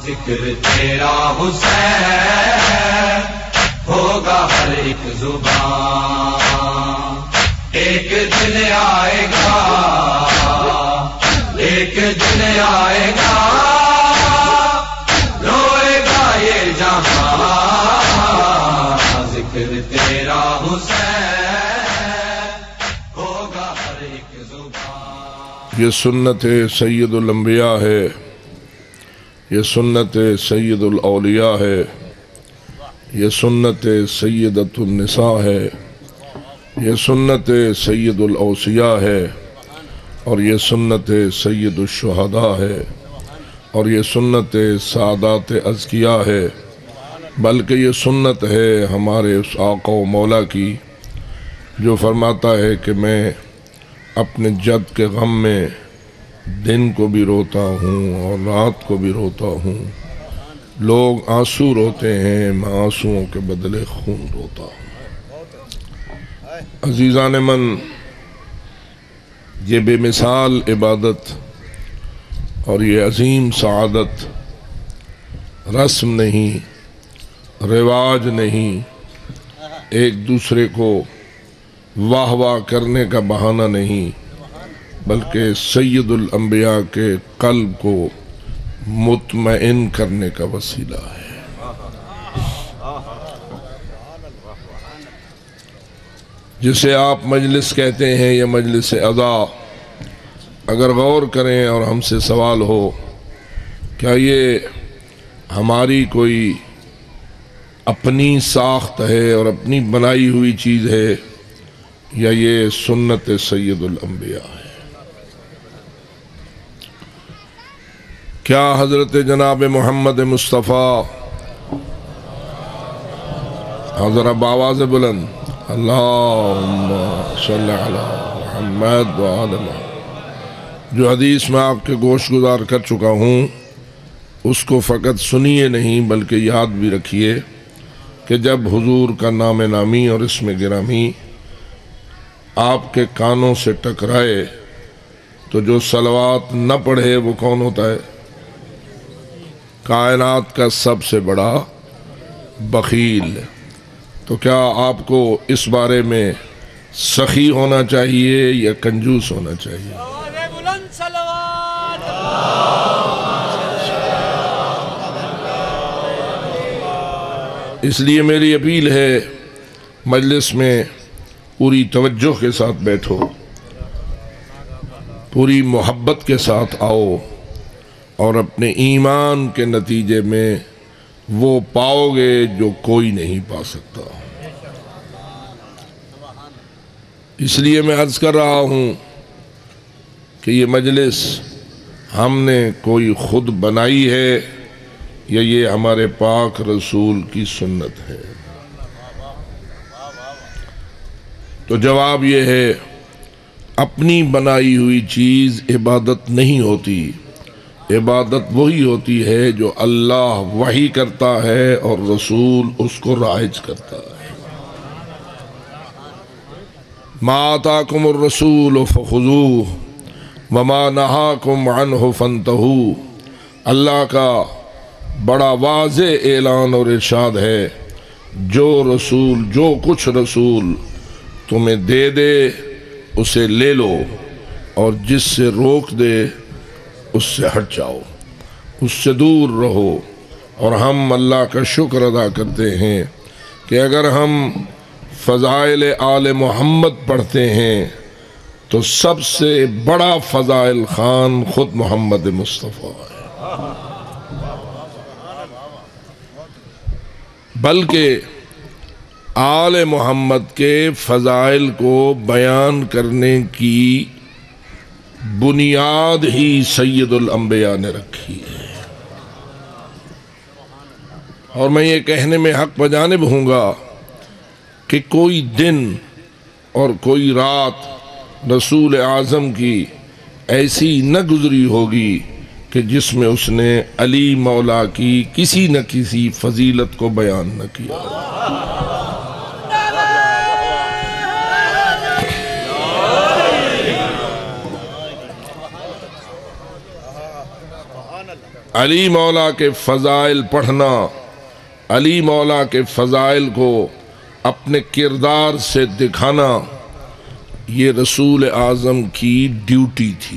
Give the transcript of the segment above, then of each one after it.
ذکر تیرا حسین ہوگا ہر ایک زبان، ایک دن آئے گا، ایک دن آئے گا، روئے گا یہ جہاں، ذکر تیرا حسین ہوگا ہر ایک زبان۔ یہ سنت سید الانبیاء ہے، یہ سنت سید الاولیاء ہے، یہ سنت سیدۃ النساء ہے، یہ سنت سید الاوصیاء ہے، اور یہ سنت سید الشہداء ہے، اور یہ سنت سادات ازکیاء ہے، بلکہ یہ سنت ہے ہمارے اس آقا و مولا کی جو فرماتا ہے کہ میں اپنے جد کے غم میں دن کو بھی روتا ہوں اور رات کو بھی روتا ہوں، لوگ آنسو روتے ہیں، میں آنسوؤں کے بدلے خون روتا ہوں۔ عزیزان من، یہ بے مثال عبادت اور یہ عظیم سعادت رسم نہیں، رواج نہیں، ایک دوسرے کو واہ واہ کرنے کا بہانہ نہیں، بلکہ سید الانبیاء کے قلب کو مطمئن کرنے کا وسیلہ ہے۔ جسے آپ مجلس کہتے ہیں یا مجلس ادا، اگر غور کریں اور ہم سے سوال ہو کیا یہ ہماری کوئی اپنی ساخت ہے اور اپنی بنائی ہوئی چیز ہے یا یہ سنت سید الانبیاء ہے؟ کیا حضرت جناب محمد مصطفیٰ، حضرت بآواز بلند اللہم صلی علی محمد وآل محمد، جو حدیث میں آپ کے گوش گزار کر چکا ہوں اس کو فقط سنیے نہیں بلکہ یاد بھی رکھیے کہ جب حضور کا نام نامی اور اسم گرامی آپ کے کانوں سے ٹکرائے تو جو صلوات نہ پڑھے وہ کون ہوتا ہے؟ کائنات کا سب سے بڑا بخیل۔ تو کیا آپ کو اس بارے میں سخی ہونا چاہیے یا کنجوس ہونا چاہیے؟ اس لیے میری اپیل ہے مجلس میں پوری توجہ کے ساتھ بیٹھو، پوری محبت کے ساتھ آؤ اور اپنے ایمان کے نتیجے میں وہ پاؤ گے جو کوئی نہیں پا سکتا۔ اس لیے میں عرض کر رہا ہوں کہ یہ مجلس ہم نے کوئی خود بنائی ہے یا یہ ہمارے پاک رسول کی سنت ہے؟ تو جواب یہ ہے اپنی بنائی ہوئی چیز عبادت نہیں ہوتی، عبادت وہی ہوتی ہے جو اللہ وحی کرتا ہے اور رسول اس کو رائج کرتا ہے۔ ما آتاکم الرسول فخذوہ وما نہاکم عنہ فانتہوا، اللہ کا بڑا واضح اعلان اور ارشاد ہے جو کچھ رسول تمہیں دے دے اسے لے لو، اور جس سے روک دے اس سے ہٹ جاؤ، اس سے دور رہو۔ اور ہم اللہ کا شکر ادا کرتے ہیں کہ اگر ہم فضائل آل محمد پڑھتے ہیں تو سب سے بڑا فضائل خان خود محمد مصطفیٰ ہے، بلکہ آل محمد کے فضائل کو بیان کرنے کی بنیاد ہی سید الانبیاء نے رکھی ہے۔ اور میں یہ کہنے میں حق بجانب ہوں گا کہ کوئی دن اور کوئی رات رسول اعظم کی ایسی نہ گزری ہوگی کہ جس میں اس نے علی مولا کی کسی نہ کسی فضیلت کو بیان نہ کیا۔ علی مولا کے فضائل پڑھنا، علی مولا کے فضائل کو اپنے کردار سے دکھانا، یہ رسول اعظم کی ڈیوٹی تھی۔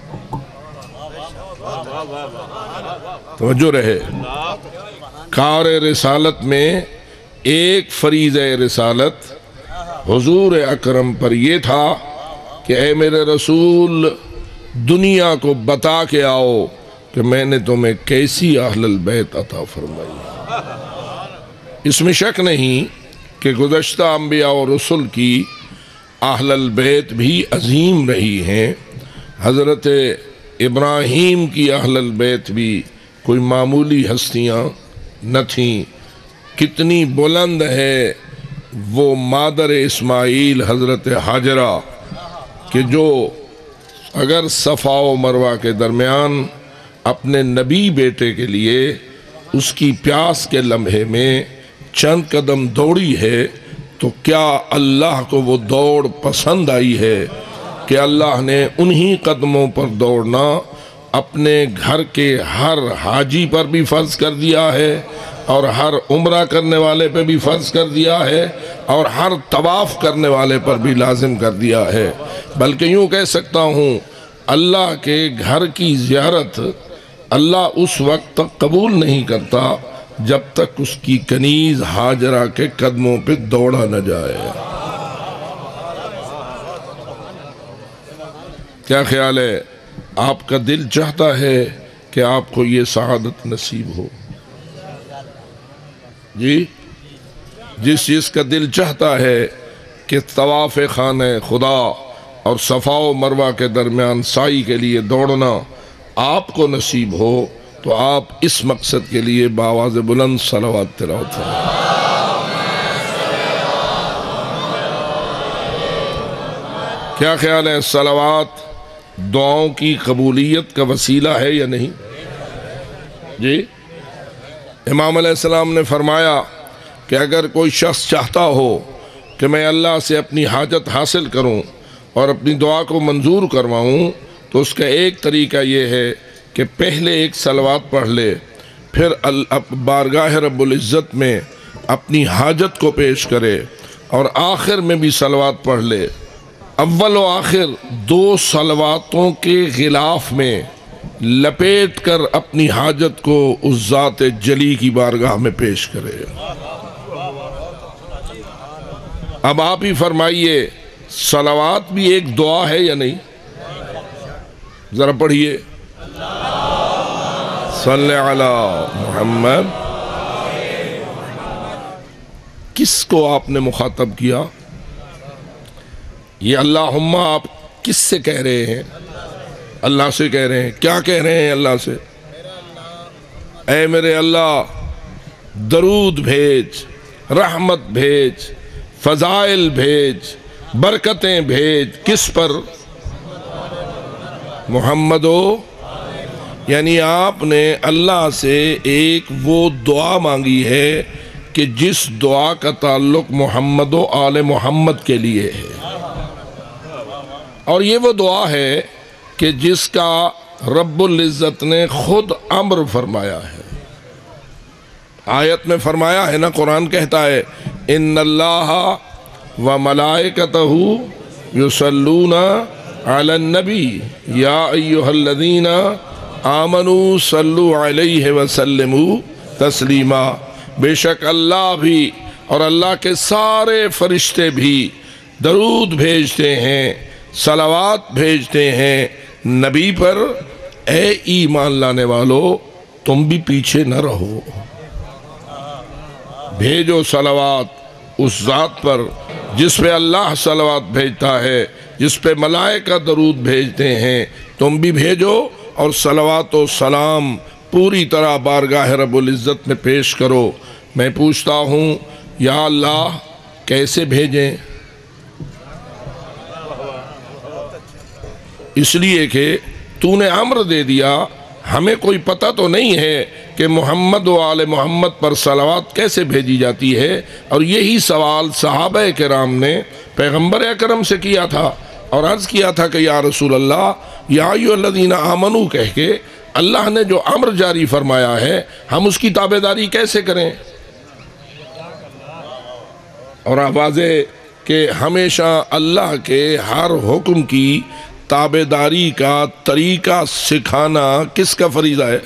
توجہ رہے، کار رسالت میں ایک فریضہ رسالت حضور اکرم پر یہ تھا کہ اے میرے رسول، دنیا کو بتا کے آؤ کہ میں نے تمہیں کیسی اہل البیت عطا فرمائی۔ اس میں شک نہیں کہ گزشتہ انبیاء و رسل کی اہل البیت بھی عظیم رہی ہیں۔ حضرت ابراہیم کی اہل البیت بھی کوئی معمولی ہستیاں نہ تھیں۔ کتنی بلند ہے وہ مادر اسماعیل حضرت حاجرہ کہ جو اگر صفا و مروہ کے درمیان اپنے نبی بیٹے کے لیے اس کی پیاس کے لمحے میں چند قدم دوڑی ہے تو کیا اللہ کو وہ دوڑ پسند آئی ہے کہ اللہ نے انہی قدموں پر دوڑنا اپنے گھر کے ہر حاجی پر بھی فرض کر دیا ہے، اور ہر عمرہ کرنے والے پہ بھی فرض کر دیا ہے، اور ہر طواف کرنے والے پر بھی لازم کر دیا ہے۔ بلکہ یوں کہہ سکتا ہوں، اللہ کے گھر کی زیارت اللہ اس وقت تک قبول نہیں کرتا جب تک اس کی کنیز ہاجرہ کے قدموں پہ دوڑا نہ جائے۔ کیا خیال ہے؟ آپ کا دل چاہتا ہے کہ آپ کو یہ سعادت نصیب ہو؟ جی، جس کا دل چاہتا ہے کہ طواف خانہ خدا اور صفا و مروہ کے درمیان سعی کے لیے دوڑنا آپ کو نصیب ہو تو آپ اس مقصد کے لیے بآواز بلند صلوات تلاوت کریں۔ کیا خیال ہے؟ صلوات دعاؤں کی قبولیت کا وسیلہ ہے یا نہیں؟ جی، امام علیہ السلام نے فرمایا کہ اگر کوئی شخص چاہتا ہو کہ میں اللہ سے اپنی حاجت حاصل کروں اور اپنی دعا کو منظور کرواؤں تو اس کا ایک طریقہ یہ ہے کہ پہلے ایک صلوات پڑھ لے، پھر بارگاہ رب العزت میں اپنی حاجت کو پیش کرے، اور آخر میں بھی صلوات پڑھ لے۔ اول و آخر دو صلواتوں کے غلاف میں لپیٹ کر اپنی حاجت کو اس ذات جلی کی بارگاہ میں پیش کرے۔ اب آپ ہی فرمائیے، صلوات بھی ایک دعا ہے یا نہیں؟ ذرا پڑھیے، صلی علی محمد۔ کس کو آپ نے مخاطب کیا؟ یہ اللہم آپ کس سے کہہ رہے ہیں؟ اللہ سے کہہ رہے ہیں۔ کیا کہہ رہے ہیں اللہ سے؟ اے میرے اللہ، درود بھیج، رحمت بھیج، فضائل بھیج، برکتیں بھیج۔ کس پر؟ محمدو۔ یعنی آپ نے اللہ سے ایک وہ دعا مانگی ہے کہ جس دعا کا تعلق محمد و آل محمد کے لیے ہے، اور یہ وہ دعا ہے کہ جس کا رب العزت نے خود امر فرمایا ہے۔ آیت میں فرمایا ہے نا، قرآن کہتا ہے ان اللہ و ملائکتہ یصلون علی النبی یا ایہا الذین آمنوا صلوا علیہ وسلموا تسلیما۔ بے شک اللہ بھی اور اللہ کے سارے فرشتے بھی درود بھیجتے ہیں، صلوات بھیجتے ہیں نبی پر۔ اے ایمان لانے والو، تم بھی پیچھے نہ رہو، بھیجو صلوات اس ذات پر جس پہ اللہ صلوات بھیجتا ہے، جس پہ ملائکہ درود بھیجتے ہیں۔ تم بھی بھیجو اور صلوات و سلام پوری طرح بارگاہ رب العزت میں پیش کرو۔ میں پوچھتا ہوں یا اللہ، کیسے بھیجیں؟ اس لیے کہ تو نے امر دے دیا، ہمیں کوئی پتہ تو نہیں ہے کہ محمد و آل محمد پر صلوات کیسے بھیجی جاتی ہے، اور یہی سوال صحابہ کرام نے پیغمبر اکرم سے کیا تھا اور عرض کیا تھا کہ یا رسول اللہ، یا ایھا الذین آمنوا کہہ کے اللہ نے جو امر جاری فرمایا ہے ہم اس کی تابعداری کیسے کریں؟ اور واضح کہ ہمیشہ اللہ کے ہر حکم کی تابعداری کا طریقہ سکھانا کس کا فریضہ ہے؟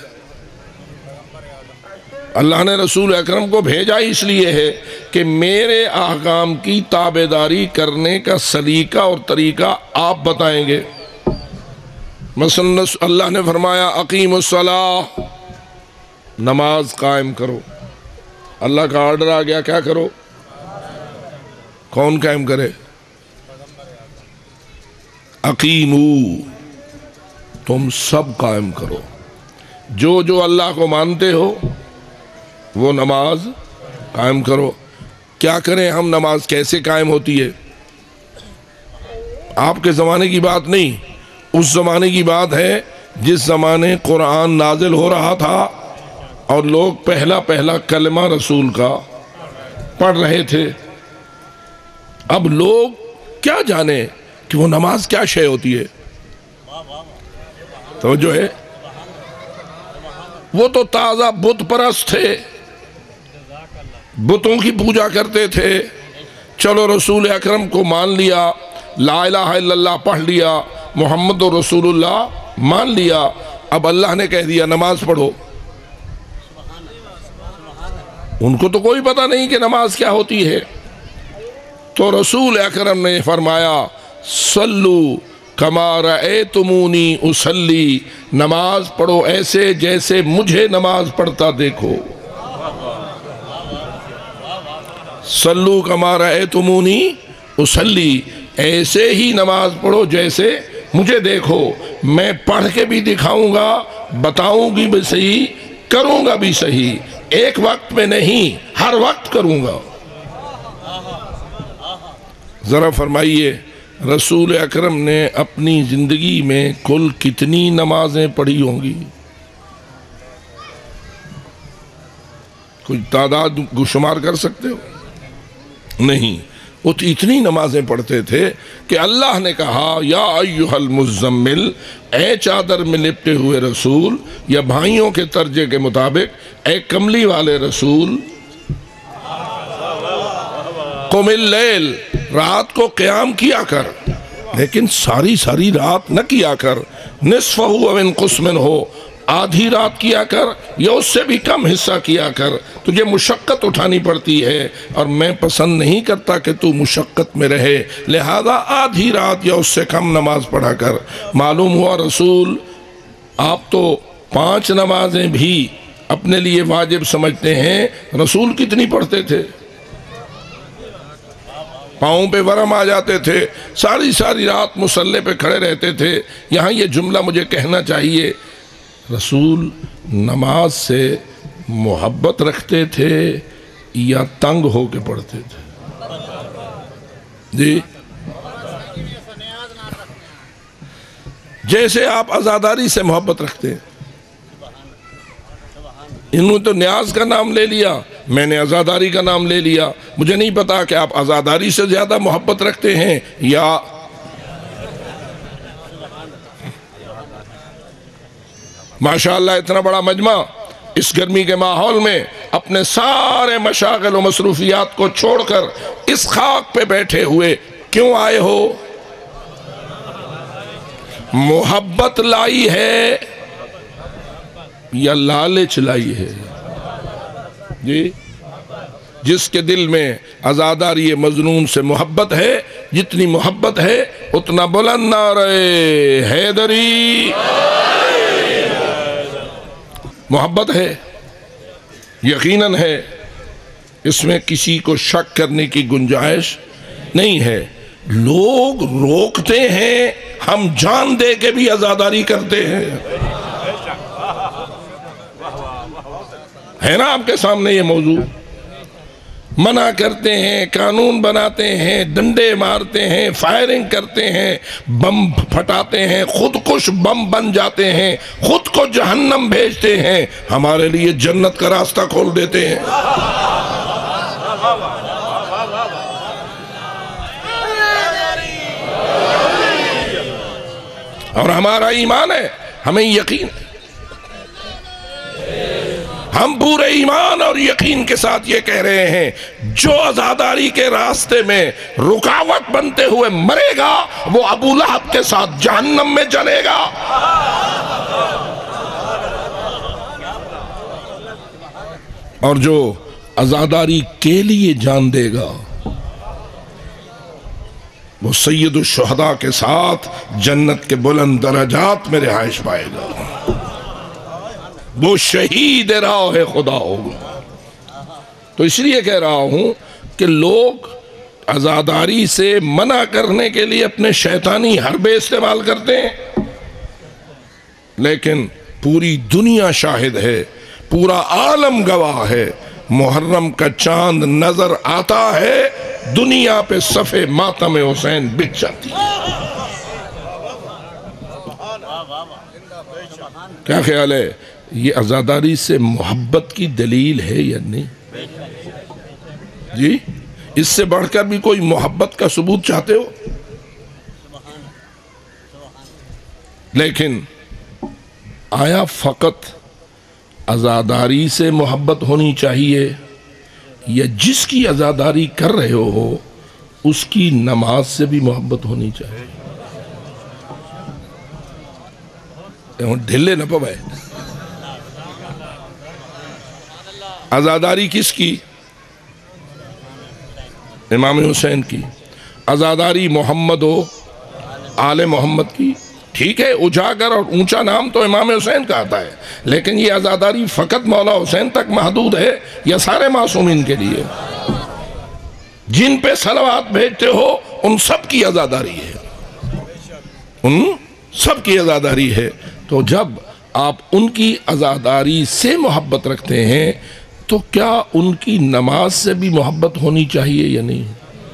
اللہ نے رسول اکرم کو بھیجا اس لیے ہے کہ میرے احکام کی تابعداری کرنے کا سلیقہ اور طریقہ آپ بتائیں گے۔ مثلا اللہ نے فرمایا اقیم الصلاۃ، نماز قائم کرو۔ اللہ کا آرڈر آ گیا، کیا کرو؟ کون قائم کرے؟ اقیمو، تم سب قائم کرو۔ جو جو اللہ کو مانتے ہو وہ نماز قائم کرو۔ کیا کریں ہم؟ نماز کیسے قائم ہوتی ہے؟ آپ کے زمانے کی بات نہیں، اس زمانے کی بات ہے جس زمانے قرآن نازل ہو رہا تھا اور لوگ پہلا پہلا کلمہ رسول کا پڑھ رہے تھے۔ اب لوگ کیا جانے کہ وہ نماز کیا شے ہوتی ہے؟ توجہ ہے؟ وہ تو تازہ بت پرست تھے، بتوں کی پوجا کرتے تھے۔ چلو رسول اکرم کو مان لیا، لا الہ الا اللہ پڑھ لیا، محمد رسول اللہ مان لیا، اب اللہ نے کہہ دیا نماز پڑھو۔ ان کو تو کوئی پتہ نہیں کہ نماز کیا ہوتی ہے۔ تو رسول اکرم نے فرمایا صلو کما رأیتمونی اصلی، نماز پڑھو ایسے جیسے مجھے نماز پڑھتا دیکھو۔ صلو کما رأیتمونی اصلی، ایسے ہی نماز پڑھو جیسے مجھے دیکھو۔ میں پڑھ کے بھی دکھاؤں گا، بتاؤں گی بھی صحیح، کروں گا بھی صحیح، ایک وقت میں نہیں ہر وقت کروں گا۔ ذرا فرمائیے رسول اکرم نے اپنی زندگی میں کل کتنی نمازیں پڑھی ہوں گی؟ کوئی تعداد شمار کر سکتے ہو؟ نہیں، وہ تو اتنی نمازیں پڑھتے تھے کہ اللہ نے کہا یا ایھا المزمل، اے چادر میں لپٹے ہوئے رسول، یا بھائیوں کے ترجمے کے مطابق اے کملی والے رسول، قم اللیل، رات کو قیام کیا کر، لیکن ساری رات نہ کیا کر، نصفہ او انقص منہ، آدھی رات کیا کر یا اس سے بھی کم حصہ کیا کر۔ تجھے مشقت اٹھانی پڑتی ہے اور میں پسند نہیں کرتا کہ تو مشقت میں رہے، لہذا آدھی رات یا اس سے کم نماز پڑھا کر۔ معلوم ہوا رسول آپ تو 5 نمازیں بھی اپنے لیے واجب سمجھتے ہیں، رسول کتنی پڑھتے تھے؟ پاؤں پہ ورم آ جاتے تھے، ساری رات مصلی پہ کھڑے رہتے تھے۔ یہاں یہ جملہ مجھے کہنا چاہیے، رسول نماز سے محبت رکھتے تھے یا تنگ ہو کے پڑھتے تھے؟ جی، جیسے آپ عزاداری سے محبت رکھتے ہیں۔ انہوں نے تو نیاز کا نام لے لیا، میں نے عزاداری کا نام لے لیا۔ مجھے نہیں پتا کہ آپ عزاداری سے زیادہ محبت رکھتے ہیں یا ماشاءاللہ اتنا بڑا مجمع اس گرمی کے ماحول میں اپنے سارے مشاغل و مصروفیات کو چھوڑ کر اس خاک پہ بیٹھے ہوئے کیوں آئے ہو؟ محبت لائی ہے یا لالچ لائی ہے؟ جی، جس کے دل میں عزاداری مظنون سے محبت ہے، جتنی محبت ہے اتنا بلند نعرہ حیدری محبت ہے، یقیناً ہے، اس میں کسی کو شک کرنے کی گنجائش نہیں ہے۔ لوگ روکتے ہیں، ہم جان دے کے بھی عزاداری کرتے ہیں۔ ہے نا آپ کے سامنے یہ موضوع؟ منع کرتے ہیں، قانون بناتے ہیں، ڈنڈے مارتے ہیں، فائرنگ کرتے ہیں، بم پھٹاتے ہیں، خود کش بم بن جاتے ہیں، خود کو جہنم بھیجتے ہیں، ہمارے لیے جنت کا راستہ کھول دیتے ہیں۔ اور ہمارا ایمان ہے، ہمیں یقین ہے ہم پورے ایمان اور یقین کے ساتھ یہ کہہ رہے ہیں جو عزاداری کے راستے میں رکاوٹ بنتے ہوئے مرے گا وہ ابو لہب کے ساتھ جہنم میں جلے گا. اور جو عزاداری کے لیے جان دے گا وہ سید الشہداء کے ساتھ جنت کے بلند درجات میں رہائش پائے گا. وہ شہید راہ خدا ہوگا. تو اس لیے کہہ رہا ہوں کہ لوگ عزاداری سے منع کرنے کے لیے اپنے شیطانی حربے استعمال کرتے ہیں، لیکن پوری دنیا شاہد ہے، پورا عالم گواہ ہے، محرم کا چاند نظر آتا ہے دنیا پہ صفے ماتم حسین بچھ جاتی ہے. کیا خیال ہے یہ عزاداری سے محبت کی دلیل ہے یا نہیں؟ جی اس سے بڑھ کر بھی کوئی محبت کا ثبوت چاہتے ہو؟ لیکن آیا فقط عزاداری سے محبت ہونی چاہیے یا جس کی عزاداری کر رہے ہو اس کی نماز سے بھی محبت ہونی چاہیے؟ ڈھلے نہ پوائے. عزاداری کس کی؟ امام حسین کی. عزاداری محمد و آل محمد کی. ٹھیک ہے اجاگر اور اونچا نام تو امام حسین کا آتا ہے، لیکن یہ عزاداری فقط مولا حسین تک محدود ہے یا سارے معصومین کے لیے؟ جن پہ صلوات بھیجتے ہو ان سب کی عزاداری ہے، ان سب کی عزاداری ہے. تو جب آپ ان کی عزاداری سے محبت رکھتے ہیں تو کیا ان کی نماز سے بھی محبت ہونی چاہیے یا نہیں؟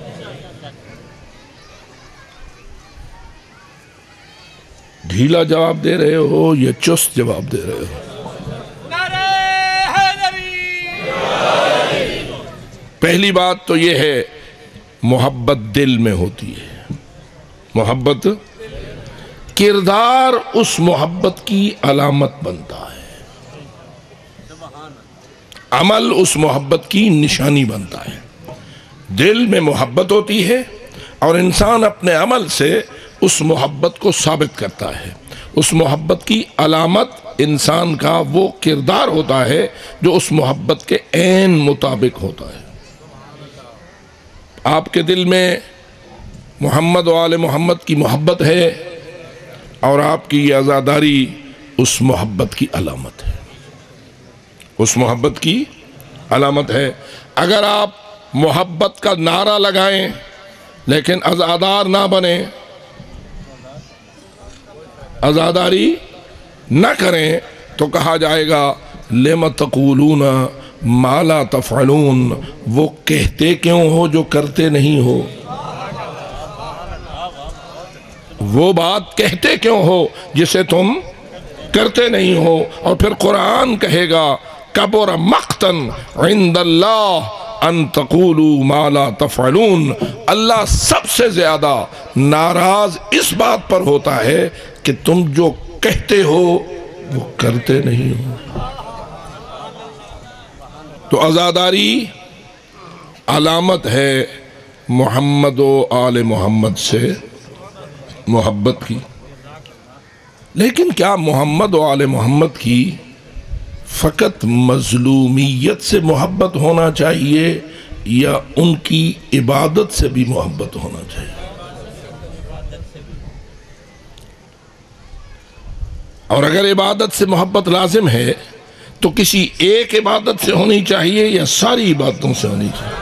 ڈھیلا جواب دے رہے ہو یا چست جواب دے رہے ہو؟ پہلی بات تو یہ ہے محبت دل میں ہوتی ہے. محبت کردار اس محبت کی علامت بنتا ہے، عمل اس محبت کی نشانی بنتا ہے. دل میں محبت ہوتی ہے اور انسان اپنے عمل سے اس محبت کو ثابت کرتا ہے. اس محبت کی علامت انسان کا وہ کردار ہوتا ہے جو اس محبت کے عین مطابق ہوتا ہے. آپ کے دل میں محمد و آل محمد کی محبت ہے اور آپ کی یہ عزاداری اس محبت کی علامت ہے، اس محبت کی علامت ہے. اگر آپ محبت کا نعرہ لگائیں لیکن عزادار نہ بنے، عزاداری نہ کریں، تو کہا جائے گا لِمَ تَقُولُونَ مَا لَا تَفْعَلُونَ. وہ کہتے کیوں ہو جو کرتے نہیں ہو؟ وہ بات کہتے کیوں ہو جسے تم کرتے نہیں ہو؟ اور پھر قرآن کہے گا کبر مقتن عند اللہ ان تقولوا ما لا تفعلون. اللہ سب سے زیادہ ناراض اس بات پر ہوتا ہے کہ تم جو کہتے ہو وہ کرتے نہیں ہو. تو عزاداری علامت ہے محمد و آل محمد سے محبت کی. لیکن کیا محمد و آل محمد کی فقط مظلومیت سے محبت ہونا چاہیے یا ان کی عبادت سے بھی محبت ہونا چاہیے؟ اور اگر عبادت سے محبت لازم ہے تو کسی ایک عبادت سے ہونی چاہیے یا ساری عبادتوں سے ہونی چاہیے؟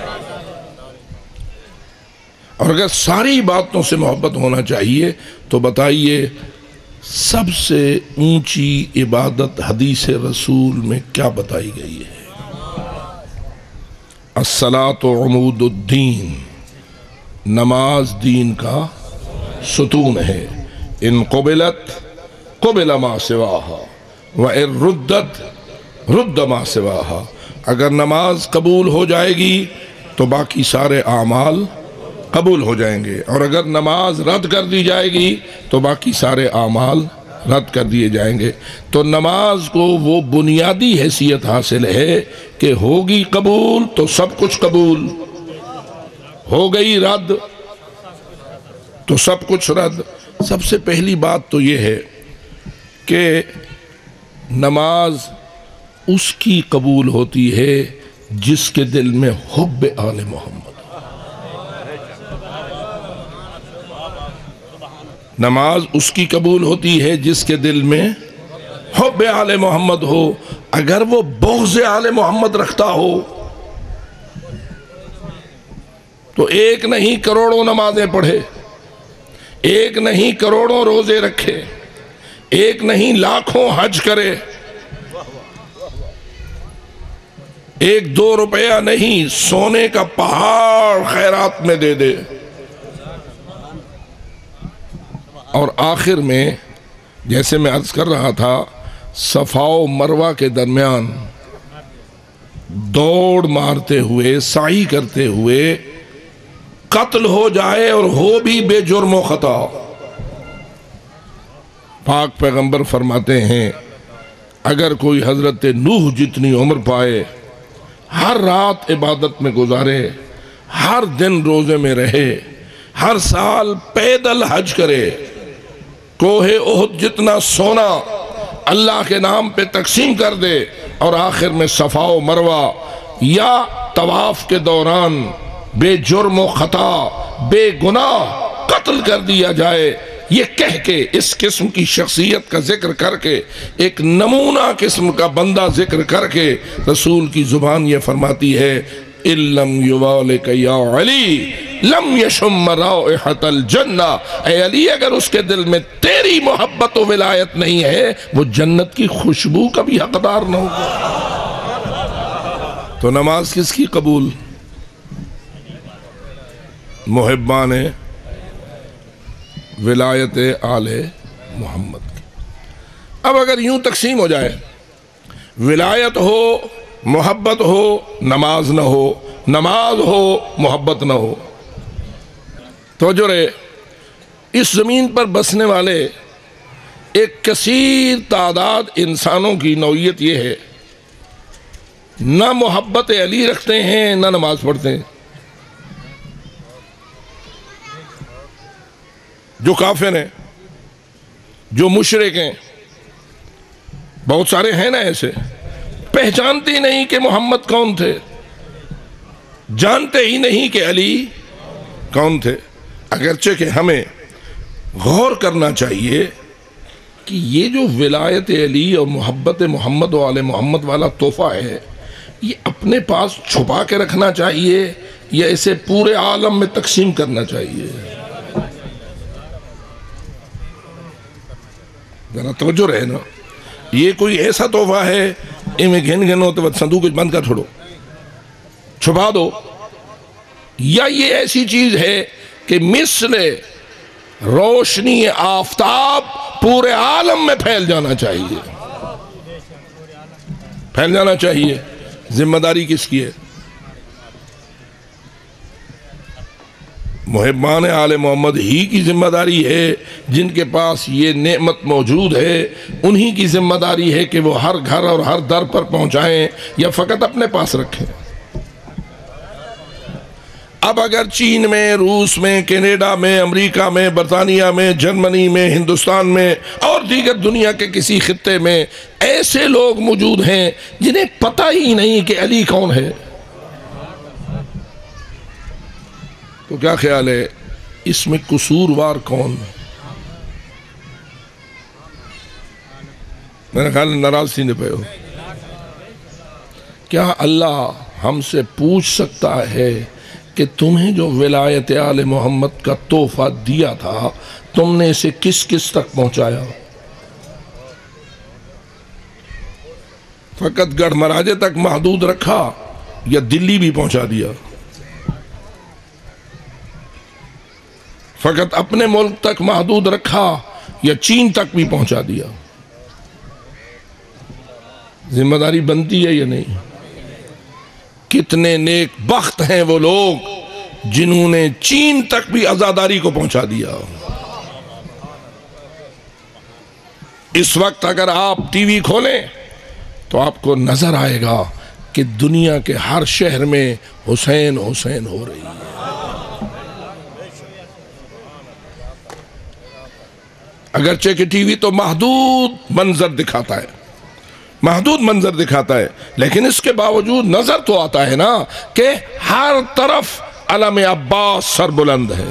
اور اگر ساری عبادتوں سے محبت ہونا چاہیے تو بتائیے سب سے اونچی عبادت حدیث رسول میں کیا بتائی گئی ہے؟ الصلاۃ عمود الدین. نماز دین کا ستون ہے. ان قبلت قبل ما سواها وان ردت رد ما سواها. اگر نماز قبول ہو جائے گی تو باقی سارے اعمال قبول ہو جائیں گے، اور اگر نماز رد کر دی جائے گی تو باقی سارے اعمال رد کر دیے جائیں گے۔ تو نماز کو وہ بنیادی حیثیت حاصل ہے کہ ہوگی قبول تو سب کچھ قبول، ہو گئی رد تو سب کچھ رد۔ سب سے پہلی بات تو یہ ہے کہ نماز اس کی قبول ہوتی ہے جس کے دل میں حب آل محمد۔ نماز اس کی قبول ہوتی ہے جس کے دل میں حب آل محمد ہو۔ اگر وہ بغض آل محمد رکھتا ہو تو ایک نہیں کروڑوں نمازیں پڑھے، ایک نہیں کروڑوں روزے رکھے، ایک نہیں لاکھوں حج کرے، ایک 2 روپیہ نہیں سونے کا پہاڑ خیرات میں دے دے، اور آخر میں جیسے میں عرض کر رہا تھا صفا و مروہ کے درمیان دوڑ مارتے ہوئے سعی کرتے ہوئے قتل ہو جائے اور ہو بھی بے جرم و خطا۔ پاک پیغمبر فرماتے ہیں اگر کوئی حضرت نوح جتنی عمر پائے، ہر رات عبادت میں گزارے، ہر دن روزے میں رہے، ہر سال پیدل حج کرے، کوہ احد جتنا سونا اللہ کے نام پہ تقسیم کر دے، اور آخر میں صفا و مروہ یا طواف کے دوران بے جرم و خطا بے گناہ قتل کر دیا جائے، یہ کہہ کے اس قسم کی شخصیت کا ذکر کر کے ایک نمونہ قسم کا بندہ ذکر کر کے رسول کی زبان یہ فرماتی ہے اِلَّمْ يُوَالِكَ يَا عَلِي لَمْ يَشُمَّ رَائِحَةَ الْجَنَّةِ۔ اے علی اگر اس کے دل میں تیری محبت و ولایت نہیں ہے وہ جنت کی خوشبو کا بھی حقدار نہ ہوگا۔ تو نماز کس کی قبول؟ محبان ولایت آل محمد کی۔ اب اگر یوں تقسیم ہو جائے ولایت ہو محبت ہو نماز نہ ہو، نماز ہو محبت نہ ہو، تو جو رہے اس زمین پر بسنے والے ایک کثیر تعداد انسانوں کی نوعیت یہ ہے نہ محبت علی رکھتے ہیں نہ نماز پڑھتے ہیں۔ جو کافر ہیں، جو مشرک ہیں، بہت سارے ہیں نا ایسے، پہچانتے ہی نہیں کہ محمد کون تھے، جانتے ہی نہیں کہ علی کون تھے۔ اگرچہ کہ ہمیں غور کرنا چاہیے کہ یہ جو ولایت علی اور محبت محمد و آل محمد والا تحفہ ہے یہ اپنے پاس چھپا کے رکھنا چاہیے یا اسے پورے عالم میں تقسیم کرنا چاہیے؟ ذرا توجہ رہے نا، یہ کوئی ایسا تحفہ ہے میں گھن گھن ہوتے وقت صندوق بند کر چھوڑو چھپا دو، یا یہ ایسی چیز ہے کہ مثل روشنی آفتاب پورے عالم میں پھیل جانا چاہیے، پھیل جانا چاہیے؟ ذمہ داری کس کی ہے؟ محبان آل محمد ہی کی ذمہ داری ہے، جن کے پاس یہ نعمت موجود ہے انہی کی ذمہ داری ہے کہ وہ ہر گھر اور ہر در پر پہنچائیں یا فقط اپنے پاس رکھیں۔ اب اگر چین میں، روس میں، کینیڈا میں، امریکہ میں، برطانیہ میں، جرمنی میں، ہندوستان میں اور دیگر دنیا کے کسی خطے میں ایسے لوگ موجود ہیں جنہیں پتہ ہی نہیں کہ علی کون ہے، تو کیا خیال ہے اس میں قصوروار کون؟ میرا خیال ناراض سینے پہ ہو۔ کیا اللہ ہم سے پوچھ سکتا ہے کہ تمہیں جو ولایت آل محمد کا تحفہ دیا تھا تم نے اسے کس کس تک پہنچایا؟ فقط گڑھ مراجے تک محدود رکھا یا دلی بھی پہنچا دیا؟ فقط اپنے ملک تک محدود رکھا یا چین تک بھی پہنچا دیا؟ ذمہ داری بنتی ہے یا نہیں؟ کتنے نیک بخت ہیں وہ لوگ جنہوں نے چین تک بھی عزاداری کو پہنچا دیا۔ اس وقت اگر آپ ٹی وی کھولیں تو آپ کو نظر آئے گا کہ دنیا کے ہر شہر میں حسین حسین ہو رہی ہے۔ اگرچہ کہ ٹی وی تو محدود منظر دکھاتا ہے، محدود منظر دکھاتا ہے، لیکن اس کے باوجود نظر تو آتا ہے نا کہ ہر طرف علم عباس سر بلند ہے۔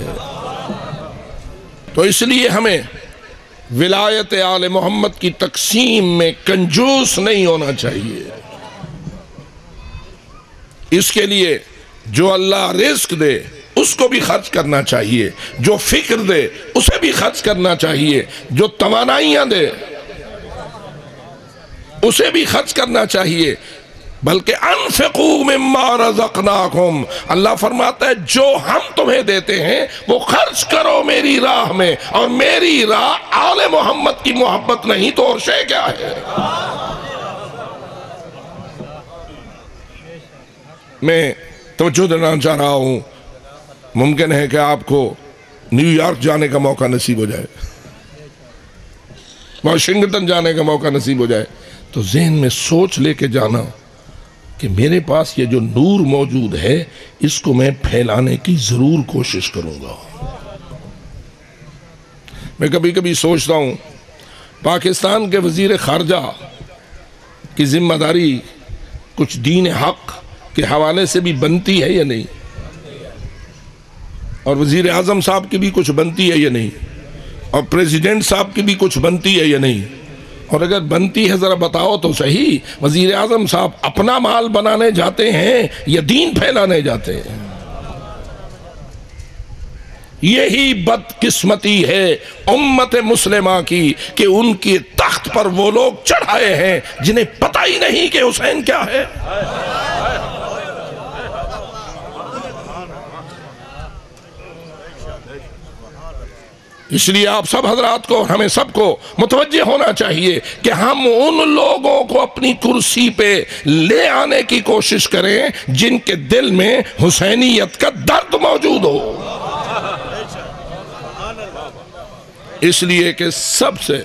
تو اس لیے ہمیں ولایت آل محمد کی تقسیم میں کنجوس نہیں ہونا چاہیے۔ اس کے لیے جو اللہ رزق دے اس کو بھی خرچ کرنا چاہیے، جو فکر دے اسے بھی خرچ کرنا چاہیے، جو توانائیاں دے اسے بھی خرچ کرنا چاہیے، بلکہ انفقوا مما رزقناکم، اللہ فرماتا ہے جو ہم تمہیں دیتے ہیں وہ خرچ کرو میری راہ میں، اور میری راہ آل محمد کی محبت نہیں تو اور شے کیا ہے؟ میں توجہ دینا چاہ رہا ہوں، ممکن ہے کہ آپ کو نیو یارک جانے کا موقع نصیب ہو جائے، واشنگٹن جانے کا موقع نصیب ہو جائے، تو ذہن میں سوچ لے کے جانا کہ میرے پاس یہ جو نور موجود ہے اس کو میں پھیلانے کی ضرور کوشش کروں گا۔ میں کبھی کبھی سوچتا ہوں پاکستان کے وزیر خارجہ کی ذمہ داری کچھ دین حق کے حوالے سے بھی بنتی ہے یا نہیں، اور وزیر اعظم صاحب کی بھی کچھ بنتی ہے یا نہیں، اور پریزیڈنٹ صاحب کی بھی کچھ بنتی ہے یا نہیں، اور اگر بنتی ہے ذرا بتاؤ تو صحیح، وزیر اعظم صاحب اپنا مال بنانے جاتے ہیں یا دین پھیلانے جاتے ہیں؟ یہی بدقسمتی ہے امت مسلمہ کی کہ ان کی تخت پر وہ لوگ چڑھائے ہیں جنہیں پتہ ہی نہیں کہ حسین کیا ہے۔ اس لیے آپ سب حضرات کو، ہمیں سب کو متوجہ ہونا چاہیے کہ ہم ان لوگوں کو اپنی کرسی پہ لے آنے کی کوشش کریں جن کے دل میں حسینیت کا درد موجود ہو۔ اس لیے کہ سب سے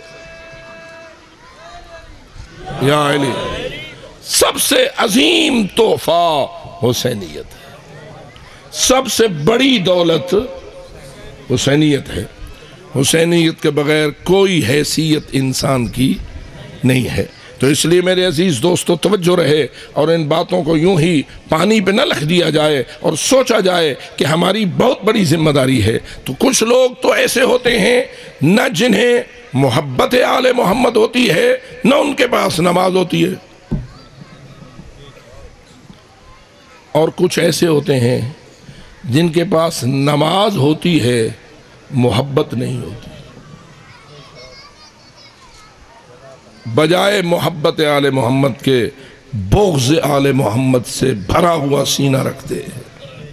یا علی سب سے عظیم تحفہ حسینیت ہے، سب سے بڑی دولت حسینیت ہے۔ حسینیت کے بغیر کوئی حیثیت انسان کی نہیں ہے۔ تو اس لیے میرے عزیز دوستو توجہ رہے، اور ان باتوں کو یوں ہی پانی پہ نہ لکھ دیا جائے اور سوچا جائے کہ ہماری بہت بڑی ذمہ داری ہے۔ تو کچھ لوگ تو ایسے ہوتے ہیں نہ جنہیں محبت آل محمد ہوتی ہے نہ ان کے پاس نماز ہوتی ہے، اور کچھ ایسے ہوتے ہیں جن کے پاس نماز ہوتی ہے محبت نہیں ہوتی، بجائے محبت آل محمد کے بغض آل محمد سے بھرا ہوا سینہ رکھتے ہیں۔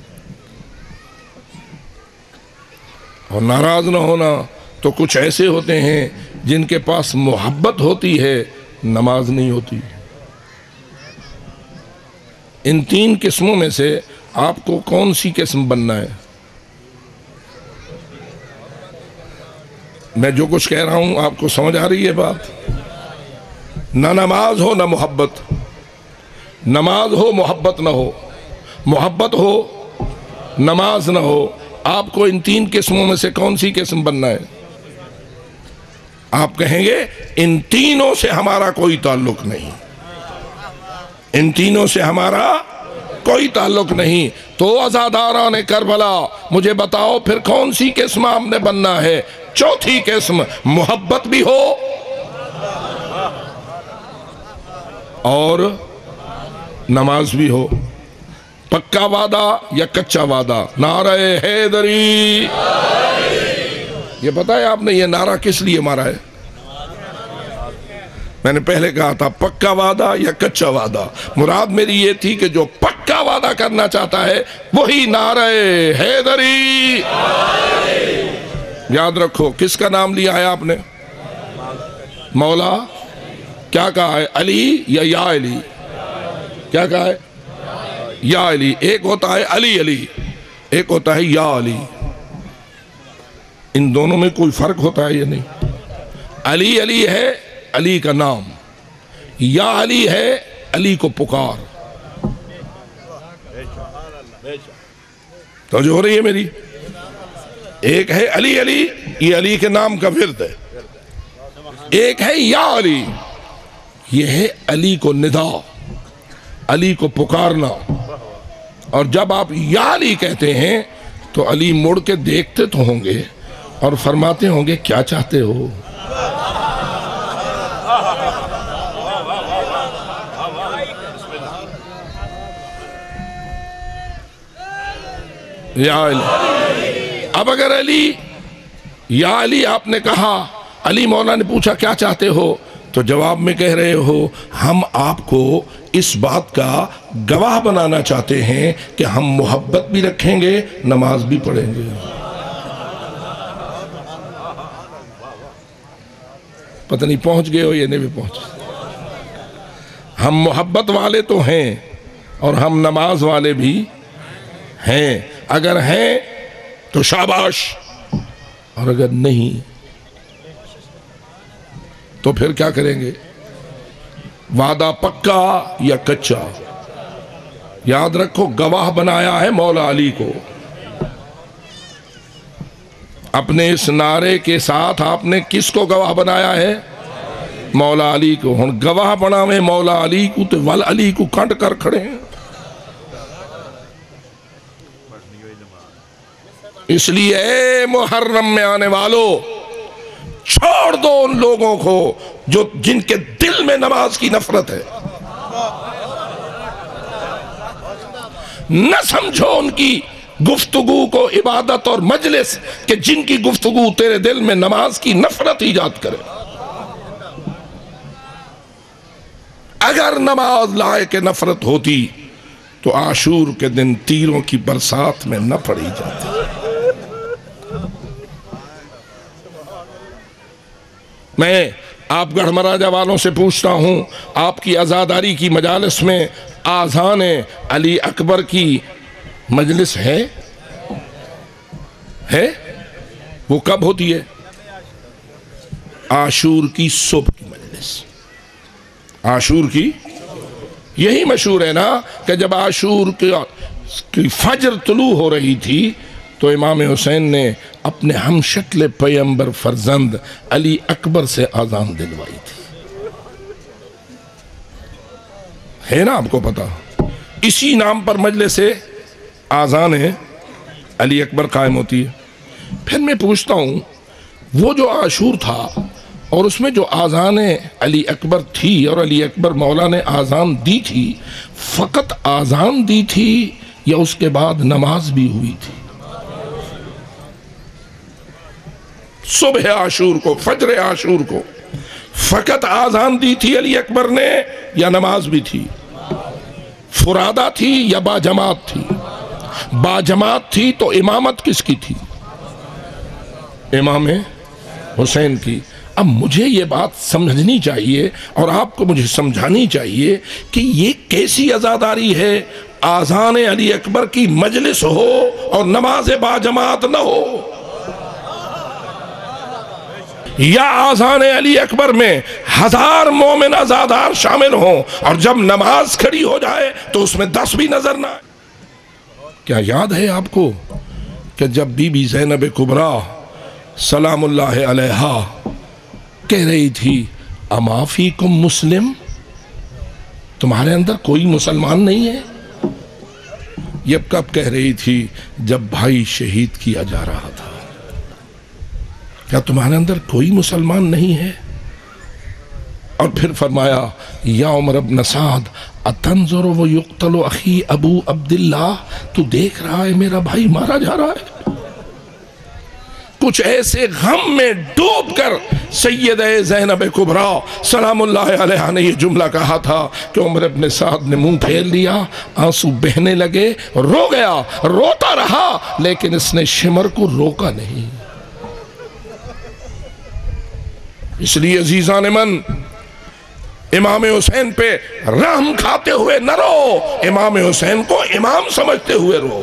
اور ناراض نہ ہونا، تو کچھ ایسے ہوتے ہیں جن کے پاس محبت ہوتی ہے نماز نہیں ہوتی۔ ان تین قسموں میں سے آپ کو کون سی قسم بننا ہے؟ میں جو کچھ کہہ رہا ہوں آپ کو سمجھ آ رہی ہے بات؟ نہ نماز ہو نہ محبت، نماز ہو محبت نہ ہو، محبت ہو نماز نہ ہو، آپ کو ان تین قسموں میں سے کون سی قسم بننا ہے؟ آپ کہیں گے ان تینوں سے ہمارا کوئی تعلق نہیں، ان تینوں سے ہمارا کوئی تعلق نہیں۔ تو عزاداران کربلا مجھے بتاؤ پھر کون سی قسم آپ نے بننا ہے؟ چوتھی قسم، محبت بھی ہو اور نماز بھی ہو، پکا وعدہ یا کچا وعدہ؟ نعرہ حیدری، یہ پتہ ہے آپ نے یہ نعرہ کس لیے مارا ہے؟ میں نے پہلے کہا تھا پکا وعدہ یا کچا وعدہ، مراد میری یہ تھی کہ جو پکا وعدہ کرنا چاہتا ہے وہی نعرہ حیدری۔ یاد رکھو کس کا نام لیا ہے آپ نے؟ مولا کیا کہا ہے؟ علی یا علی؟ کیا کہا ہے؟ یا علی۔ ایک ہوتا ہے علی علی، ایک ہوتا ہے یا علی۔ ان دونوں میں کوئی فرق ہوتا ہے یا نہیں؟ علی علی ہے علی کا نام، یا علی ہے علی کو پکار. توجہ ہو رہی ہے میری؟ ایک ہے علی علی، یہ علی کے نام کا ورد ہے. ایک ہے یا علی، یہ ہے علی کو ندا، علی کو پکارنا. اور جب آپ یا علی کہتے ہیں تو علی مڑ کے دیکھتے تو ہوں گے اور فرماتے ہوں گے کیا چاہتے ہو. یا علی. اب اگر علی یا علی آپ نے کہا، علی مولا نے پوچھا کیا چاہتے ہو، تو جواب میں کہہ رہے ہو ہم آپ کو اس بات کا گواہ بنانا چاہتے ہیں کہ ہم محبت بھی رکھیں گے، نماز بھی پڑھیں گے. پتہ نہیں پہنچ گئے ہو یا نہیں بھی پہنچ. ہم محبت والے تو ہیں اور ہم نماز والے بھی ہیں. اگر ہیں تو شاباش، اور اگر نہیں تو پھر کیا کریں گے؟ وعدہ پکا یا کچا؟ یاد رکھو گواہ بنایا ہے مولا علی کو. اپنے اس نعرے کے ساتھ آپ نے کس کو گواہ بنایا ہے؟ مولا علی کو. ہن گواہ بناویں مولا علی کو تو ول علی کو کٹ کر کھڑے ہیں. اس لیے اے محرم میں آنے والوں، چھوڑ دو ان لوگوں کو جن کے دل میں نماز کی نفرت ہے. نہ سمجھو ان کی گفتگو کو عبادت اور مجلس کہ جن کی گفتگو تیرے دل میں نماز کی نفرت ایجاد کرے. اگر نماز لائق نفرت ہوتی تو عاشور کے دن تیروں کی برسات میں نہ پڑی جاتی. میں آپ گڑھ مراجہ والوں سے پوچھتا ہوں، آپ کی عزاداری کی مجالس میں آذان علی اکبر کی مجلس ہے؟ وہ کب ہوتی ہے؟ عاشور کی صبح کی مجلس. عاشور کی یہی مشہور ہے نا کہ جب عاشور کی فجر طلوع ہو رہی تھی تو امام حسین نے اپنے ہم شکل پیغمبر فرزند علی اکبر سے آذان دلوائی تھی. ہے نا آپ کو پتا؟ اسی نام پر مجلس آذان علی اکبر قائم ہوتی ہے. پھر میں پوچھتا ہوں، وہ جو عاشور تھا اور اس میں جو آذان علی اکبر تھی اور علی اکبر مولا نے آذان دی تھی، فقط آذان دی تھی یا اس کے بعد نماز بھی ہوئی تھی؟ صبح عاشور کو، فجر عاشور کو فقط آذان دی تھی علی اکبر نے یا نماز بھی تھی؟ فرادہ تھی یا باجماعت تھی؟ باجماعت تھی تو امامت کس کی تھی؟ امام حسین کی. اب مجھے یہ بات سمجھنی چاہیے اور آپ کو مجھے سمجھانی چاہیے کہ یہ کیسی عزاداری ہے؟ آذان علی اکبر کی مجلس ہو اور نماز باجماعت نہ ہو، یا آذان علی اکبر میں 1000 مومن عزادار شامل ہوں اور جب نماز کھڑی ہو جائے تو اس میں 10 بھی نظر نہ آئے. کیا یاد ہے آپ کو کہ جب بی بی زینب کبریٰ سلام اللہ علیہا کہہ رہی تھی اما فیکم مسلم، تمہارے اندر کوئی مسلمان نہیں ہے؟ یہ کب کہہ رہی تھی؟ جب بھائی شہید کیا جا رہا تھا. کیا تمہارے اندر کوئی مسلمان نہیں ہے؟ اور پھر فرمایا یا عمر ابن سعد اتنظر و یقتل اخی ابو عبداللہ، تو دیکھ رہا ہے میرا بھائی مارا جا رہا ہے؟ کچھ ایسے غم میں ڈوب کر سید زینب کبریٰ سلام اللہ علیہا نے یہ جملہ کہا تھا کہ عمر ابن سعد نے منہ پھیر لیا، آنسو بہنے لگے، رو گیا، روتا رہا، لیکن اس نے شمر کو روکا نہیں. اس لیے عزیزان من، امام حسین پہ رحم کھاتے ہوئے نہ رو، امام حسین کو امام سمجھتے ہوئے رو.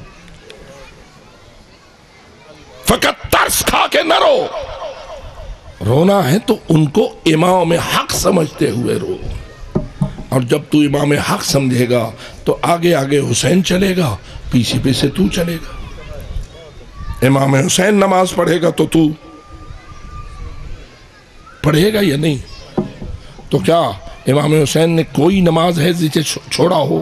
فقط ترس کھا کے نہ رو. رونا ہے تو ان کو امام حق سمجھتے ہوئے رو، اور جب تو امام حق سمجھے گا تو آگے آگے حسین چلے گا، پیچھے پیچھے تو چلے گا۔ امام حسین نماز پڑھے گا تو تو پڑھے گا یا نہیں؟ تو کیا امام حسین نے کوئی نماز ہے جسے چھوڑا ہو؟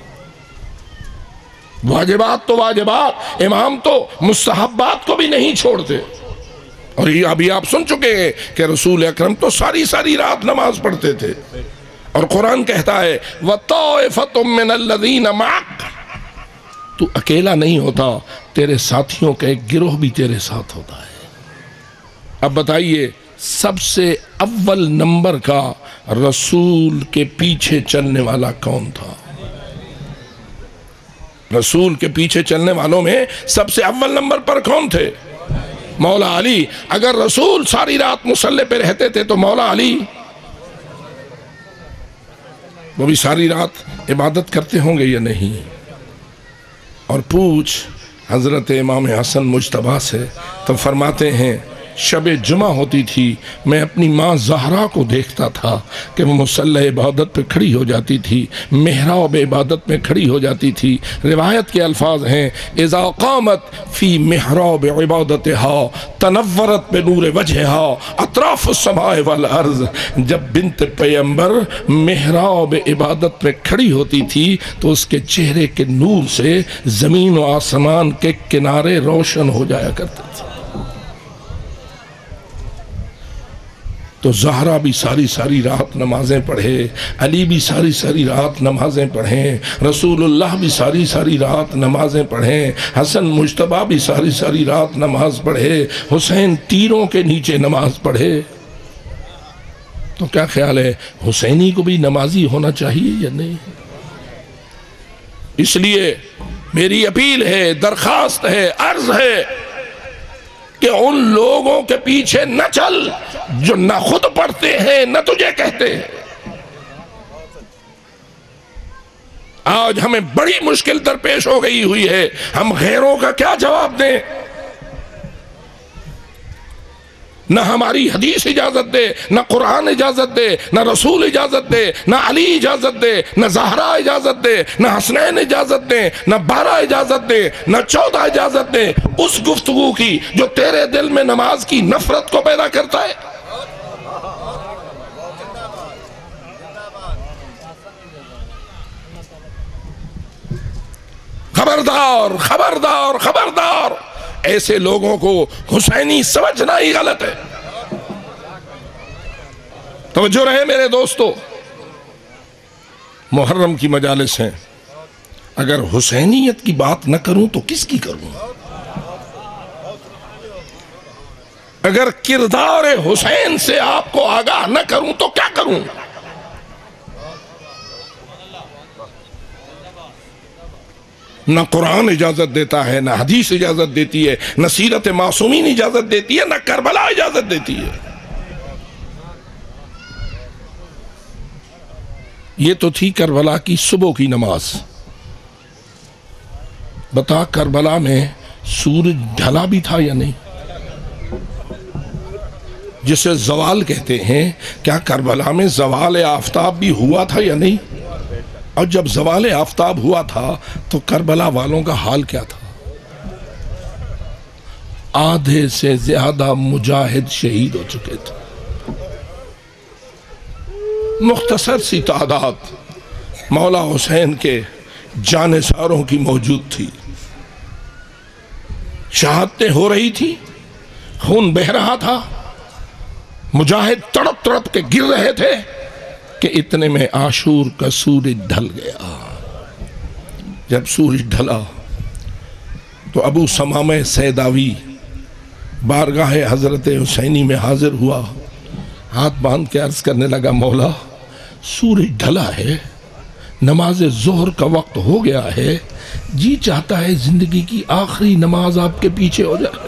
واجبات تو واجبات، امام تو مستحبات کو بھی نہیں چھوڑتے۔ اور یہ ابھی آپ سن چکے ہیں کہ رسول اکرم تو ساری ساری رات نماز پڑھتے تھے، اور قرآن کہتا ہے وَطَائِفَةٌ مِّنَ الَّذِينَ مَعَكَ، تو اکیلا نہیں ہوتا، تیرے ساتھیوں کا ایک گروہ بھی تیرے ساتھ ہوتا ہے۔ اب بتائیے سب سے اول نمبر کا رسول کے پیچھے چلنے والا کون تھا؟ رسول کے پیچھے چلنے والوں میں سب سے اول نمبر پر کون تھے؟ مولا علی۔ اگر رسول ساری رات مصلی پہ رہتے تھے تو مولا علی وہ بھی ساری رات عبادت کرتے ہوں گے یا نہیں؟ اور پوچھ حضرت امام حسن مجتبیٰ سے، تو فرماتے ہیں شب جمعہ ہوتی تھی، میں اپنی ماں زہرا کو دیکھتا تھا کہ وہ مصلی عبادت پہ کھڑی ہو جاتی تھی، محراب عبادت میں کھڑی ہو جاتی تھی۔ روایت کے الفاظ ہیں اذا قامت فی محراب عبادتها تنورت بنور وجہها اطراف السماء والارض، جب بنت پیغمبر محراب عبادت میں کھڑی ہوتی تھی تو اس کے چہرے کے نور سے زمین و آسمان کے کنارے روشن ہو جایا کرتے تھے۔ تو زہرا بھی ساری ساری رات نمازیں پڑھے، علی بھی ساری ساری رات نمازیں پڑھیں، رسول اللہ بھی ساری ساری رات نمازیں پڑھیں، حسن مجتبیٰ بھی ساری ساری رات نماز پڑھے، حسین تیروں کے نیچے نماز پڑھے۔ تو کیا خیال ہے حسینی کو بھی نمازی ہونا چاہیے یا نہیں؟ اس لیے میری اپیل ہے، درخواست ہے، عرض ہے کہ ان لوگوں کے پیچھے نہ چل جو نہ خود پڑھتے ہیں نہ تجھے کہتے ہیں۔ آج ہمیں بڑی مشکل درپیش ہو گئی ہوئی ہے، ہم غیروں کا کیا جواب دیں؟ نہ ہماری حدیث اجازت دے، نہ قرآن اجازت دے، نہ رسول اجازت دے، نہ علی اجازت دے، نہ زہرا اجازت دے، نہ حسنین اجازت دے، نہ 12 اجازت دے، نہ 14 اجازت دے اس گفتگو کی جو تیرے دل میں نماز کی نفرت کو پیدا کرتا ہے۔ خبردار خبردار خبردار، ایسے لوگوں کو حسینی سمجھنا ہی غلط ہے۔ توجہ رہے میرے دوستو، محرم کی مجالس ہیں، اگر حسینیت کی بات نہ کروں تو کس کی کروں؟ اگر کردار حسین سے آپ کو آگاہ نہ کروں تو کیا کروں؟ نہ قرآن اجازت دیتا ہے، نہ حدیث اجازت دیتی ہے، نہ سیرت معصومین اجازت دیتی ہے، نہ کربلا اجازت دیتی ہے۔ یہ تو تھی کربلا کی صبح کی نماز۔ بتا کربلا میں سورج ڈھلا بھی تھا یا نہیں؟ جسے زوال کہتے ہیں، کیا کربلا میں زوال آفتاب بھی ہوا تھا یا نہیں؟ اور جب زوال آفتاب ہوا تھا تو کربلا والوں کا حال کیا تھا؟ آدھے سے زیادہ مجاہد شہید ہو چکے تھے۔ مختصر سی تعداد مولا حسین کے جانثاروں کی موجود تھی۔ شہادتیں ہو رہی تھی، خون بہہ رہا تھا، مجاہد تڑپ تڑپ کے گر رہے تھے کہ اتنے میں عاشور کا سورج ڈھل گیا۔ جب سورج ڈھلا تو ابو سمامہ سیداوی بارگاہ حضرت حسینی میں حاضر ہوا، ہاتھ باندھ کے عرض کرنے لگا، مولا سورج ڈھلا ہے، نماز ظہر کا وقت ہو گیا ہے، جی چاہتا ہے زندگی کی آخری نماز آپ کے پیچھے ہو جائے۔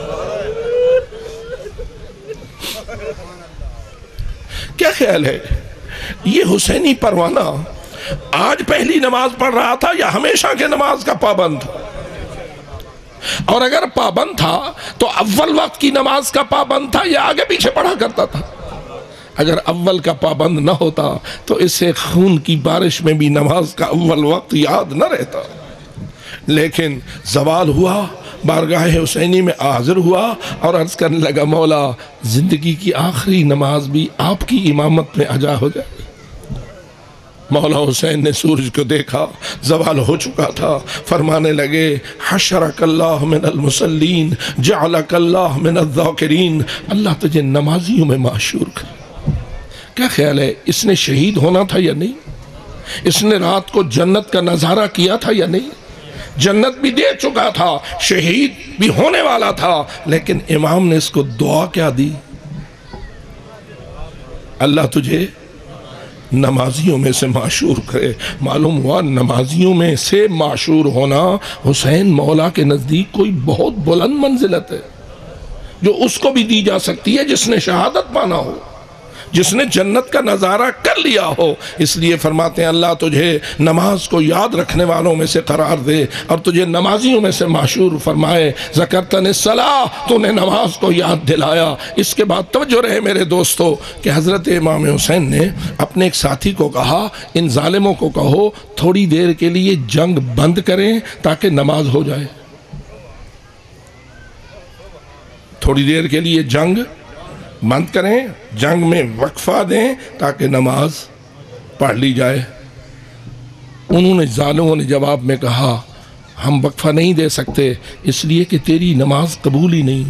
کیا خیال ہے یہ حسینی پروانہ آج پہلی نماز پڑھ رہا تھا یا ہمیشہ کے نماز کا پابند؟ اور اگر پابند تھا تو اول وقت کی نماز کا پابند تھا یا آگے پیچھے پڑھا کرتا تھا؟ اگر اول کا پابند نہ ہوتا تو اسے خون کی بارش میں بھی نماز کا اول وقت یاد نہ رہتا. لیکن زوال ہوا، بارگاہ حسینی میں حاضر ہوا اور عرض کرنے لگا مولا زندگی کی آخری نماز بھی آپ کی امامت میں ادا ہو جائے. مولا حسین نے سورج کو دیکھا، زوال ہو چکا تھا، فرمانے لگے حشرک اللہ من المصلین جعلک اللہ من الذاکرین. اللہ تجھے نمازیوں میں معشور کر. کیا خیال ہے اس نے شہید ہونا تھا یا نہیں؟ اس نے رات کو جنت کا نظارہ کیا تھا یا نہیں؟ جنت بھی دے چکا تھا، شہید بھی ہونے والا تھا، لیکن امام نے اس کو دعا کیا دی؟ اللہ تجھے نمازیوں میں سے معشور کرے. معلوم ہوا نمازیوں میں سے معشور ہونا حسین مولا کے نزدیک کوئی بہت بلند منزلت ہے، جو اس کو بھی دی جا سکتی ہے جس نے شہادت پانا ہو، جس نے جنت کا نظارہ کر لیا ہو. اس لیے فرماتے ہیں اللہ تجھے نماز کو یاد رکھنے والوں میں سے قرار دے اور تجھے نمازیوں میں سے معشور فرمائے. ذکرتنی الصلاۃ، تو نے نماز کو یاد دلایا. اس کے بعد توجہ رہے میرے دوستو کہ حضرت امام حسین نے اپنے ایک ساتھی کو کہا ان ظالموں کو کہو تھوڑی دیر کے لیے جنگ بند کریں تاکہ نماز ہو جائے. تھوڑی دیر کے لیے جنگ بند کریں، جنگ میں وقفہ دیں تاکہ نماز پڑھ لی جائے. انہوں نے ظالموں نے جواب میں کہا ہم وقفہ نہیں دے سکتے اس لیے کہ تیری نماز قبول ہی نہیں.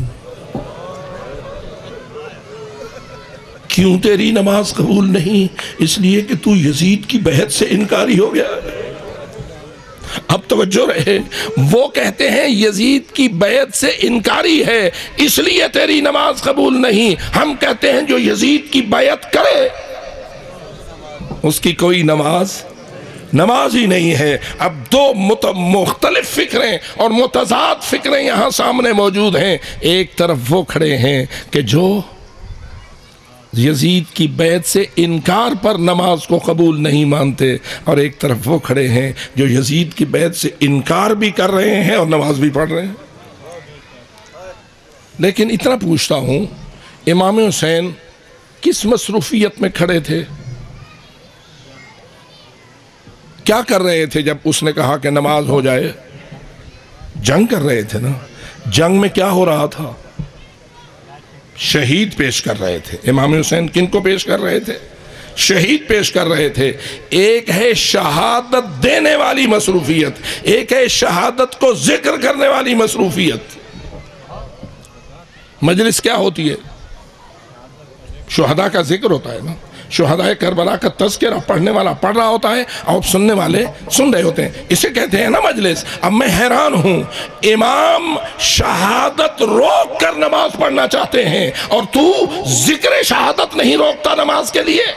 کیوں تیری نماز قبول نہیں؟ اس لیے کہ تو یزید کی بیعت سے انکاری ہو گیا. اب توجہ رہے، وہ کہتے ہیں یزید کی بیعت سے انکاری ہے اس لیے تیری نماز قبول نہیں. ہم کہتے ہیں جو یزید کی بیعت کرے اس کی کوئی نماز ہی نہیں ہے. اب دو مختلف فکریں اور متضاد فکریں یہاں سامنے موجود ہیں. ایک طرف وہ کھڑے ہیں کہ جو یزید کی بیعت سے انکار پر نماز کو قبول نہیں مانتے، اور ایک طرف وہ کھڑے ہیں جو یزید کی بیعت سے انکار بھی کر رہے ہیں اور نماز بھی پڑھ رہے ہیں. لیکن اتنا پوچھتا ہوں امام حسین کس مصروفیت میں کھڑے تھے؟ کیا کر رہے تھے جب اس نے کہا کہ نماز ہو جائے؟ جنگ کر رہے تھے نا. جنگ میں کیا ہو رہا تھا؟ شہید پیش کر رہے تھے. امام حسین کن کو پیش کر رہے تھے؟ شہید پیش کر رہے تھے. ایک ہے شہادت دینے والی مصروفیت، ایک ہے شہادت کو ذکر کرنے والی مصروفیت. مجلس کیا ہوتی ہے؟ شہداء کا ذکر ہوتا ہے نا. شہداء کربلا کا تذکرہ پڑھنے والا پڑھ رہا ہوتا ہے اور سننے والے سن رہے ہوتے ہیں، اسے کہتے ہیں نا مجلس. اب میں حیران ہوں، امام شہادت روک کر نماز پڑھنا چاہتے ہیں اور تو ذکر شہادت نہیں روکتا نماز کے لیے.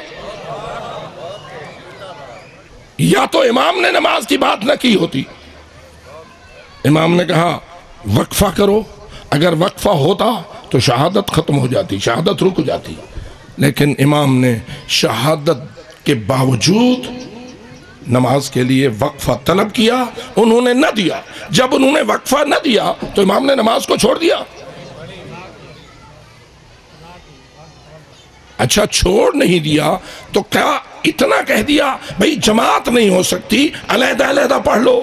یا تو امام نے نماز کی بات نہ کی ہوتی. امام نے کہا وقفہ کرو، اگر وقفہ ہوتا تو شہادت ختم ہو جاتی، شہادت رک جاتی. لیکن امام نے شہادت کے باوجود نماز کے لیے وقفہ طلب کیا، انہوں نے نہ دیا. جب انہوں نے وقفہ نہ دیا تو امام نے نماز کو چھوڑ دیا. اچھا چھوڑ نہیں دیا تو کیا اتنا کہہ دیا بھئی جماعت نہیں ہو سکتی، علیحدہ علیحدہ پڑھ لو؟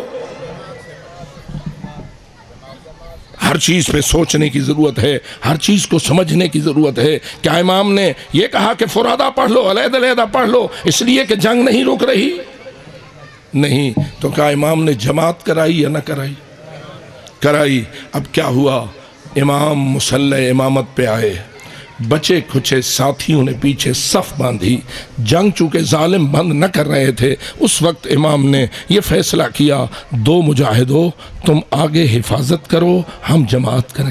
ہر چیز پہ سوچنے کی ضرورت ہے، ہر چیز کو سمجھنے کی ضرورت ہے. کیا امام نے یہ کہا کہ فرادہ پڑھ لو، علیحدہ علیحدہ پڑھ لو اس لیے کہ جنگ نہیں رک رہی؟ نہیں. تو کیا امام نے جماعت کرائی یا نہ کرائی؟ اب کیا ہوا؟ امام مصلی امامت پہ آئے، بچے کھچے ساتھیوں نے پیچھے صف باندھی. جنگ چونکہ ظالم بند نہ کر رہے تھے، اس وقت امام نے یہ فیصلہ کیا دو مجاہدوں تم آگے حفاظت کرو، ہم جماعت کریں.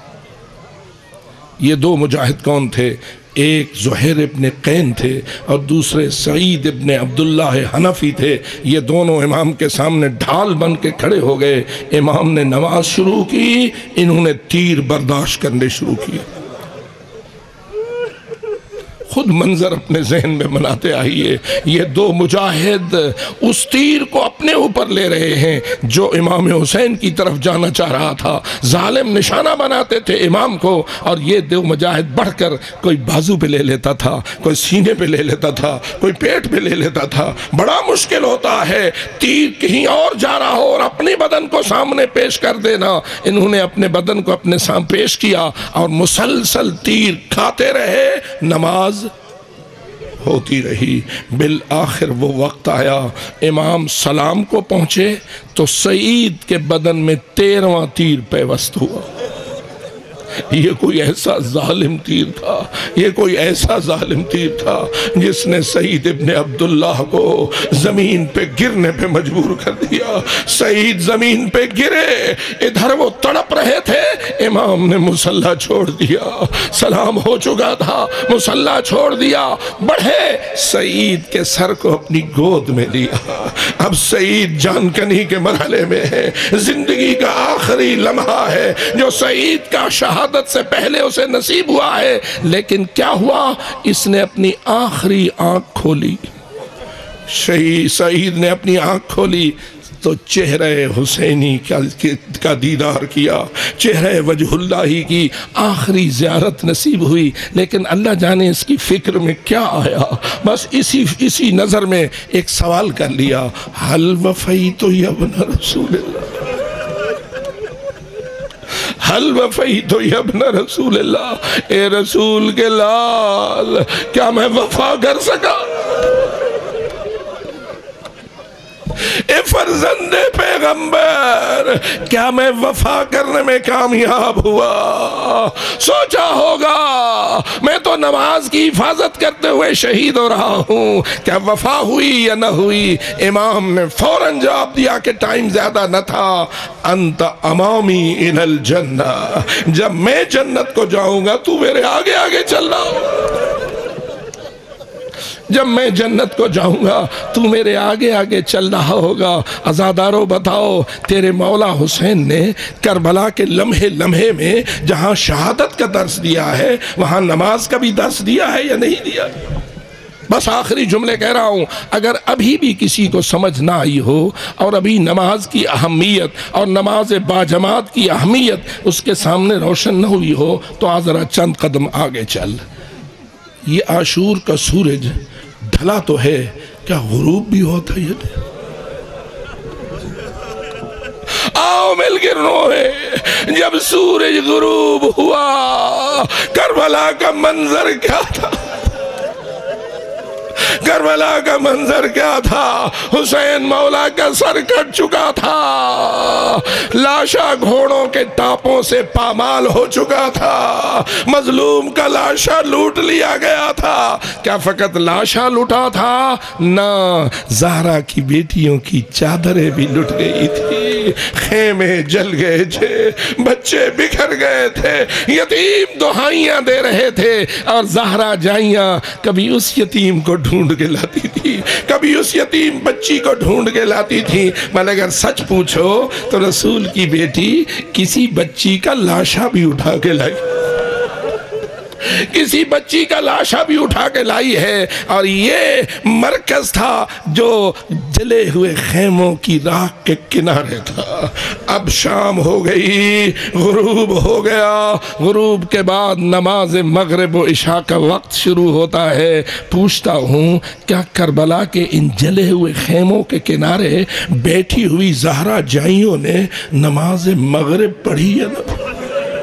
یہ دو مجاہد کون تھے؟ ایک زہیر ابن قین تھے اور دوسرے سعید ابن عبداللہ حنفی تھے. یہ دونوں امام کے سامنے ڈھال بن کے کھڑے ہو گئے. امام نے نماز شروع کی، انہوں نے تیر برداشت کرنے شروع کیے. خود منظر اپنے ذہن میں بناتے آئیے. یہ دو مجاہد اس تیر کو اپنے اوپر لے رہے ہیں جو امام حسین کی طرف جانا چاہ رہا تھا. ظالم نشانہ بناتے تھے امام کو، اور یہ دو مجاہد بڑھ کر کوئی بازو پہ لے لیتا تھا، کوئی سینے پہ لے لیتا تھا، کوئی پیٹ پہ لے لیتا تھا. بڑا مشکل ہوتا ہے تیر کہیں اور جا رہا ہو اور اپنے بدن کو سامنے پیش کر دینا. انہوں نے اپنے بدن کو اپنے سامنے پیش کیا اور مسلسل تیر کھاتے رہے، نماز ہوتی رہی. بالآخر وہ وقت آیا امام سلام کو پہنچے تو سعید کے بدن میں 13واں تیر پیوست ہوا. یہ کوئی ایسا ظالم تیر تھا، یہ کوئی ایسا ظالم تیر تھا جس نے سعید ابن عبداللہ کو زمین پہ گرنے پہ مجبور کر دیا. سعید زمین پہ گرے، ادھر وہ تڑپ رہے تھے، امام نے مصلی چھوڑ دیا. سلام ہو چکا تھا، مصلی چھوڑ دیا، بڑھے سعید کے سر کو اپنی گود میں لیا. اب سعید جان کنی کے مرحلے میں ہے، زندگی کا آخری لمحہ ہے جو سعید کا شہادت سے پہلے اسے نصیب ہوا ہے. لیکن کیا ہوا؟ اس نے اپنی آخری آنکھ کھولی. سعید نے اپنی آنکھ کھولی تو چہرہ حسینی کا دیدار کیا، چہرہ وجہ اللہ کی آخری زیارت نصیب ہوئی. لیکن اللہ جانے اس کی فکر میں کیا آیا، بس اسی نظر میں ایک سوال کر لیا، حل وفیت یا ابن رسول اللہ، حل وفیت یا ابن رسول اللہ، اے رسول کے لال کیا میں وفا کر سکا؟ اے فرزند پیغمبر کیا میں وفا کرنے میں کامیاب ہوا؟ سوچا ہوگا میں تو نماز کی حفاظت کرتے ہوئے شہید ہو رہا ہوں، کیا وفا ہوئی یا نہ ہوئی؟ امام نے فوراً جواب دیا کہ ٹائم زیادہ نہ تھا، انت امامی الی الجنہ، جب میں جنت کو جاؤں گا تو میرے آگے آگے چل رہا ہو. جب میں جنت کو جاؤں گا تو میرے آگے آگے چل رہا ہوگا. عزادارو بتاؤ، تیرے مولا حسین نے کربلا کے لمحے لمحے میں جہاں شہادت کا درس دیا ہے وہاں نماز کا بھی درس دیا ہے یا نہیں دیا؟ بس آخری جملے کہہ رہا ہوں، اگر ابھی بھی کسی کو سمجھ نہ آئی ہو اور ابھی نماز کی اہمیت اور نماز باجماعت کی اہمیت اس کے سامنے روشن نہ ہوئی ہو تو آج ذرا چند قدم آگے چل. یہ عاشور کا سورج ڈھلا تو ہے، کیا غروب بھی ہوتا ہے؟ آؤ مل کے روئے. جب سورج غروب ہوا کربلا کا منظر کیا تھا؟ کربلا کا منظر کیا تھا؟ حسین مولا کا سر کٹ چکا تھا، لاشا گھوڑوں کے ٹاپوں سے پامال ہو چکا تھا، مظلوم کا لاشا لوٹ لیا گیا تھا. کیا فقط لاشا لوٹا تھا؟ نہ، زہرا کی بیٹیوں کی چادریں بھی لٹ گئی تھی، خیمے جل گئے تھے، بچے بکھر گئے تھے، یتیم دہائیاں دے رہے تھے، اور زہرا جائیاں کبھی اس یتیم کو ڈھونڈ کے لاتی تھی، کبھی اس یتیم بچی کو ڈھونڈ کے لاتی تھی. میں اگر سچ پوچھو تو رسول کی بیٹی کسی بچی کا لاشا بھی اٹھا کے لائی، کسی بچی کا لاشا بھی اٹھا کے لائی ہے. اور یہ مرکز تھا جو جلے ہوئے خیموں کی راکھ کے کنارے تھا. اب شام ہو گئی، غروب ہو گیا، غروب کے بعد نماز مغرب و عشاء کا وقت شروع ہوتا ہے. پوچھتا ہوں کیا کربلا کے ان جلے ہوئے خیموں کے کنارے بیٹھی ہوئی زہرا جائیوں نے نماز مغرب پڑھی یا نہ پڑھی؟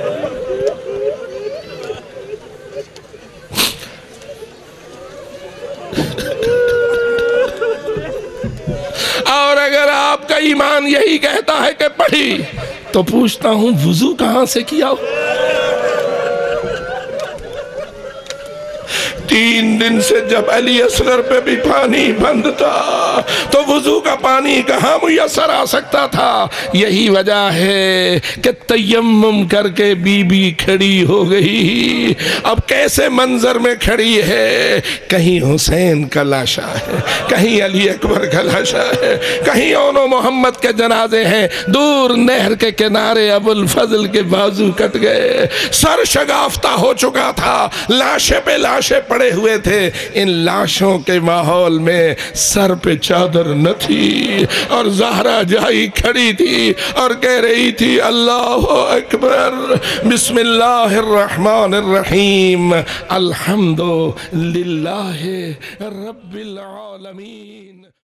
اور اگر آپ کا ایمان یہی کہتا ہے کہ پڑھی تو پوچھتا ہوں وضو کہاں سے کیا؟ 3 دن سے جب علی اصغر پہ بھی پانی بند تھا تو وضو کا پانی کہاں میسر آ سکتا تھا؟ یہی وجہ ہے کہ تیمم کر کے بی بی کھڑی ہو گئی. اب کیسے منظر میں کھڑی ہے؟ کہیں حسین کا لاشا ہے، کہیں علی اکبر کا لاشا ہے، کہیں اونو محمد کے جنازے ہیں. دور نہر کے کنارے ابو الفضل کے بازو کٹ گئے، سر شگافتہ ہو چکا تھا، لاشے پہ لاشے پڑ پڑے ہوئے تھے، ان لاشوں کے ماحول میں سر پہ چادر نہ تھی، اور زہرا جائی کھڑی تھی اور کہہ رہی تھی اللہ اکبر، بسم اللہ الرحمن الرحیم، الحمد للہ رب العالمین۔